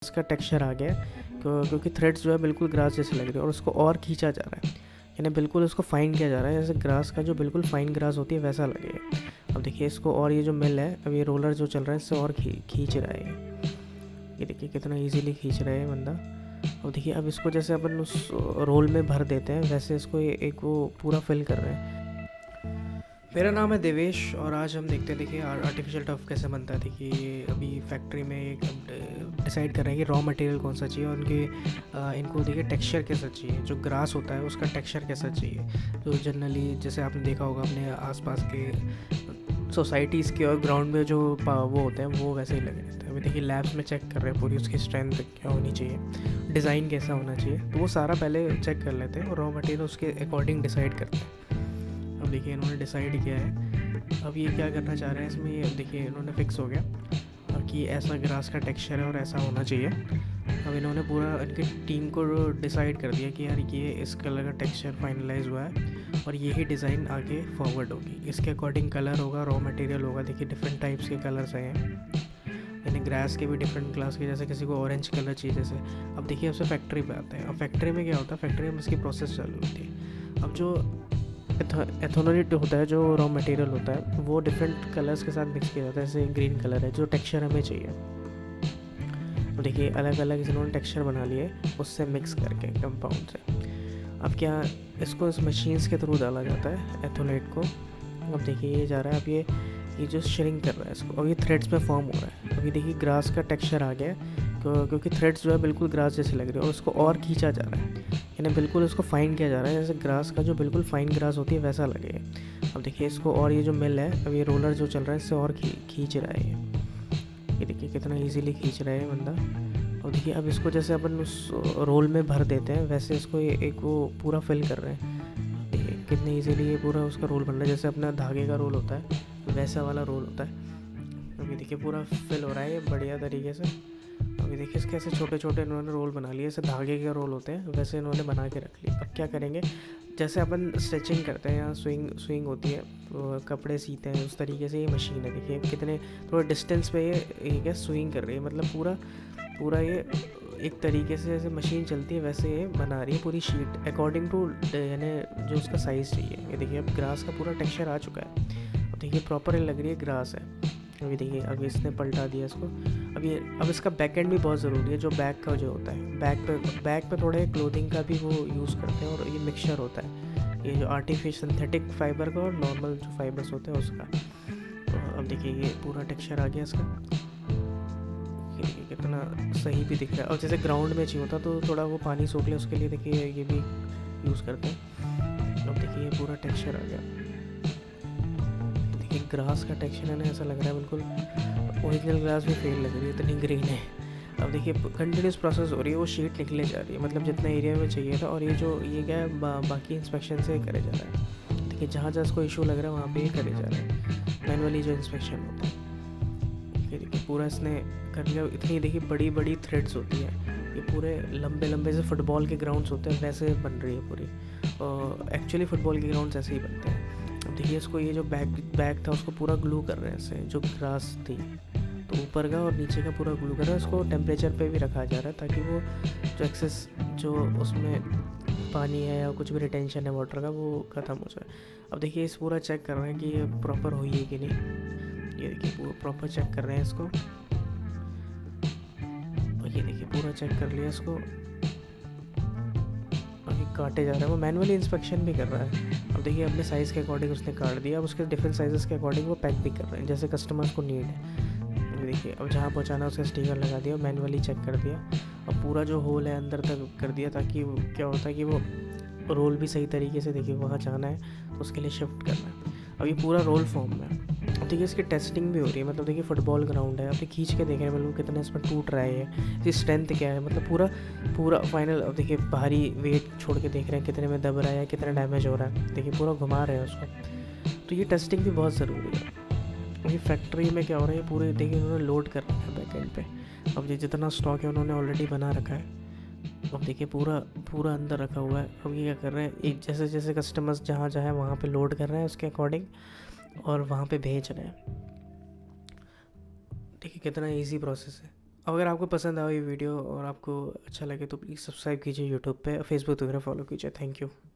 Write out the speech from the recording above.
इसका टेक्सचर आ गया है क्योंकि थ्रेड्स जो है बिल्कुल ग्रास जैसे लग रही है और उसको और खींचा जा रहा है, यानी बिल्कुल उसको फाइन किया जा रहा है, जैसे ग्रास का जो बिल्कुल फाइन ग्रास होती है वैसा लगे। अब देखिए इसको, और ये जो मिल है, अब ये रोलर जो चल रहा है इससे और खींच रहा है ये देखिए कितना इजीली खींच रहा है बंदा। अब देखिए अब इसको जैसे अपन उस रोल में भर देते हैं वैसे इसको एक वो पूरा फिल कर रहे हैं। मेरा नाम है देवेश और आज हम देखते हैं देखिए आर्टिफिशियल टर्फ कैसे बनता है। देखिए अभी फैक्ट्री में एक डिसाइड कर रहे हैं कि रॉ मटेरियल कौन सा चाहिए और इनको देखिए टेक्सचर कैसा चाहिए, जो ग्रास होता है उसका टेक्सचर कैसा चाहिए। तो जनरली जैसे आपने देखा होगा अपने आसपास के सोसाइटीज़ के और ग्राउंड में जो वो होते हैं वो वैसे ही लगे रहते हैं। अभी देखिए लैब्स में चेक कर रहे हैं पूरी उसकी स्ट्रेंथ क्या होनी चाहिए, डिज़ाइन कैसा होना चाहिए, तो वो सारा पहले चेक कर लेते हैं और रॉ मटेरियल उसके अकॉर्डिंग डिसाइड करते हैं। अब देखिए इन्होंने डिसाइड किया है, अब ये क्या करना चाह रहे हैं इसमें, ये देखिए इन्होंने फिक्स हो गया कि ऐसा ग्रास का टेक्सचर है और ऐसा होना चाहिए। अब इन्होंने पूरा इनकी टीम को डिसाइड कर दिया कि यार ये इस कलर का टेक्सचर फाइनलाइज हुआ है और यही डिज़ाइन आगे फॉरवर्ड होगी, इसके अकॉर्डिंग कलर होगा, रॉ मटेरियल होगा। देखिए डिफरेंट टाइप्स के कलर्स हैं, यानी ग्रास के भी डिफरेंट क्लास के, जैसे किसी को ऑरेंज कलर चाहिए जैसे। अब देखिए उससे फैक्ट्री पे आते हैं। अब फैक्ट्री में क्या होता है, फैक्ट्री में इसकी प्रोसेस चालू होती है। अब जो एथेनॉल होता है, जो रॉ मटेरियल होता है वो डिफरेंट कलर्स के साथ मिक्स किया जाता है। जैसे ग्रीन कलर है जो टेक्सचर हमें चाहिए, तो देखिए अलग अलग इन्होंने टेक्सचर बना लिए उससे मिक्स करके कंपाउंड से। अब क्या इसको इस मशीन्स के थ्रू डाला जाता है एथोनेट को। अब देखिए ये जा रहा है, अब ये जो श्रिंक कर रहा है इसको, अब ये थ्रेड्स में फॉर्म हो रहा है। अभी देखिए ग्रास का टेक्सचर आ गया है क्योंकि थ्रेड्स जो है बिल्कुल ग्रास जैसे लग रही है और उसको और खींचा जा रहा है, यानी बिल्कुल उसको फाइन किया जा रहा है, जैसे ग्रास का जो बिल्कुल फाइन ग्रास होती है वैसा लगे। अब देखिए इसको, और ये जो मिल है, अब ये रोलर जो चल रहा है इससे और खींच रहा है ये देखिए कितना इजीली खींच रहा है बंदा। और देखिए अब इसको जैसे अपन उस रोल में भर देते हैं वैसे इसको एक वो पूरा फिल कर रहे हैं। देखिए कितने इजीली ये पूरा उसका रोल बन रहा है, जैसे अपना धागे का रोल होता है वैसा वाला रोल होता है। अभी देखिए पूरा फिल हो रहा है ये बढ़िया तरीके से। अभी देखिए इसके ऐसे छोटे छोटे इन्होंने रोल बना लिए, जैसे धागे के रोल होते हैं वैसे इन्होंने बना के रख लिए। अब क्या करेंगे, जैसे अपन स्टिचिंग करते हैं या स्विंग होती है तो कपड़े सीते हैं, उस तरीके से ये मशीन है। देखिए कितने थोड़े डिस्टेंस पे ये क्या स्विंग कर रही है, मतलब पूरा ये एक तरीके से जैसे मशीन चलती है वैसे ये बना रही है पूरी शीट अकॉर्डिंग टू यानी जो उसका साइज़ चाहिए। ये देखिए अब ग्रास का पूरा टेक्सचर आ चुका है। अब देखिए प्रॉपर लग रही है ग्रास है। अभी देखिए अब इसने पलटा दिया इसको। अब इसका बैक एंड भी बहुत ज़रूरी है, जो बैक का जो होता है, बैक पे थोड़े क्लोथिंग का भी वो यूज़ करते हैं और ये मिक्सचर होता है, ये जो आर्टिफिशियल सिंथेटिक फाइबर का और नॉर्मल जो फाइबर्स होते हैं उसका। तो अब देखिए ये पूरा टेक्सचर आ गया इसका, कितना सही भी दिख रहा है। और जैसे ग्राउंड में चाहिए होता तो थोड़ा वो पानी सोख ले, उसके लिए देखिए ये भी यूज़ करते हैं। अब देखिए ये पूरा टेक्सचर आ गया, देखिए ग्रास का टेक्सचर है ना, ऐसा लग रहा है बिल्कुल ओरिजिनल ग्रास भी फेल लग रही है, इतनी ग्रीन है। अब देखिए कंटिन्यूस प्रोसेस हो रही है, वो शीट निकले जा रही है, मतलब जितना एरिया में चाहिए था। और ये क्या है बाकी इंस्पेक्शन से करे जा रहा है। देखिए जहाँ इसको इशू लग रहा है वहाँ पे ये करे जा रहा है मैनुअली जो इंस्पेक्शन होता है। देखिए पूरा इसने कर लिया। इतनी देखिए बड़ी बड़ी थ्रेड्स होती है, ये पूरे लंबे लंबे से फुटबॉल के ग्राउंड्स होते हैं वैसे बन रही है पूरी। एक्चुअली फुटबॉल के ग्राउंड्स ऐसे ही बनते हैं। अब देखिए इसको, ये जो बैग था उसको पूरा ग्लू कर रहे हैं इससे, जो ग्रास थी तो ऊपर का और नीचे का पूरा ग्लू कर रहा है। इसको टेम्परेचर पे भी रखा जा रहा है ताकि वो जो एक्सेस जो उसमें पानी है या कुछ भी रिटेंशन है वाटर का वो ख़त्म हो जाए। अब देखिए इस पूरा चेक कर रहे हैं कि ये प्रॉपर हुई है कि नहीं। ये देखिए पूरा प्रॉपर चेक कर रहे हैं इसको, और ये देखिए पूरा चेक कर लिया इसको। अभी काटे जा रहे हैं, वो मैनुअली इंस्पेक्शन भी कर रहा है। अब देखिए अपने साइज़ के अकॉर्डिंग उसने काट दिया, अब उसके डिफरेंट साइज़ के अकॉर्डिंग वो पैक भी कर रहे हैं जैसे कस्टमर्स को नीड है। देखिए अब जहाँ पहुँचाना उसका स्टिकर लगा दिया, मैनुअली चेक कर दिया और पूरा जो होल है अंदर तक कर दिया, ताकि क्या होता है कि वो रोल भी सही तरीके से, देखिए वहाँ जाना है तो उसके लिए शिफ्ट करना है। अब ये पूरा रोल फॉर्म में। अब देखिए इसकी टेस्टिंग भी हो रही है, मतलब देखिए फुटबॉल ग्राउंड है, अब खींच के देख रहे हैं मतलब कितना इसमें टूट रहा है, इसकी स्ट्रेंथ क्या है, मतलब पूरा फाइनल। अब देखिए भारी वेट छोड़ के देख रहे हैं कितने में दब रहा है, कितना डैमेज हो रहा है, देखिए पूरा घुमा रहे हैं उसको। तो ये टेस्टिंग भी बहुत ज़रूरी है। ये फैक्ट्री में क्या हो रहा है, ये पूरे देखिए उन्होंने लोड कर रखा है बैक एंड पे। अब ये जितना स्टॉक है उन्होंने ऑलरेडी बना रखा है। अब देखिए पूरा अंदर रखा हुआ है। अब ये क्या कर रहे हैं, एक जैसे जैसे कस्टमर्स जहाँ चाहे वहाँ पे लोड कर रहे हैं उसके अकॉर्डिंग और वहाँ पे भेज रहे हैं। देखिए कितना इजी प्रोसेस है। अगर आपको पसंद आए ये वीडियो और आपको अच्छा लगे तो प्लीज़ सब्सक्राइब कीजिए यूट्यूब पे, फेसबुक वगैरह फॉलो कीजिए। Thank you.